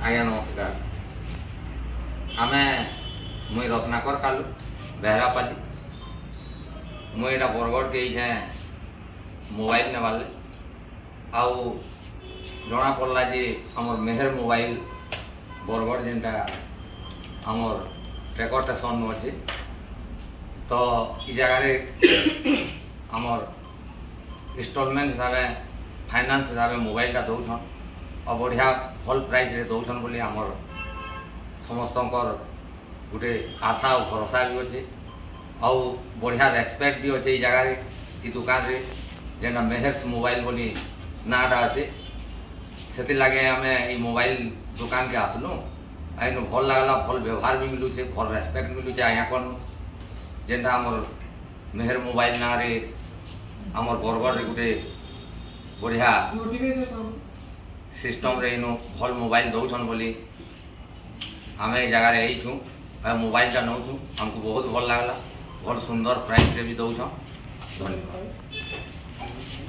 आज्ञा नमस्कार। आमे मुई रत्नाकर कालू बेहरापाली मुई बरगढ़ के मोबाइल ने वाले आउ जना पड़ला जे हमर मेहर मोबाइल बरगढ़ जेनटा हमर ट्रैकर स्टेशन अच्छे तो इ जगह हमर इंस्टॉलमेंट हिसाब से फाइनेंस हिसाब से मोबाइलटा दौन और बढ़िया भल प्राइस रे दौन बोली हमर समस्त गोटे आशा और भरोसा भी अच्छे और बढ़िया रेस्पेक्ट भी अच्छे जगह इ दुकान रे जेना मेहर्स मोबाइल बोली नाटा अच्छे से लगे आम ये मोबाइल दुकान के आसलु आइन भल लगला भल व्यवहार भी मिलूचे भल रेस्पेक्ट मिलूचे आज्ञा कौन जेनटा हमर मेहर मोबाइल ना रे हमर बरगढ़ रे गोटे बढ़िया सिस्टम रे इनो भल मोबाइल दौन बोली आम ये जगह आईछू मोबाइलटा नौछू हमको बहुत भल लगला भल सुंदर प्राइस रे भी दौन। धन्यवाद।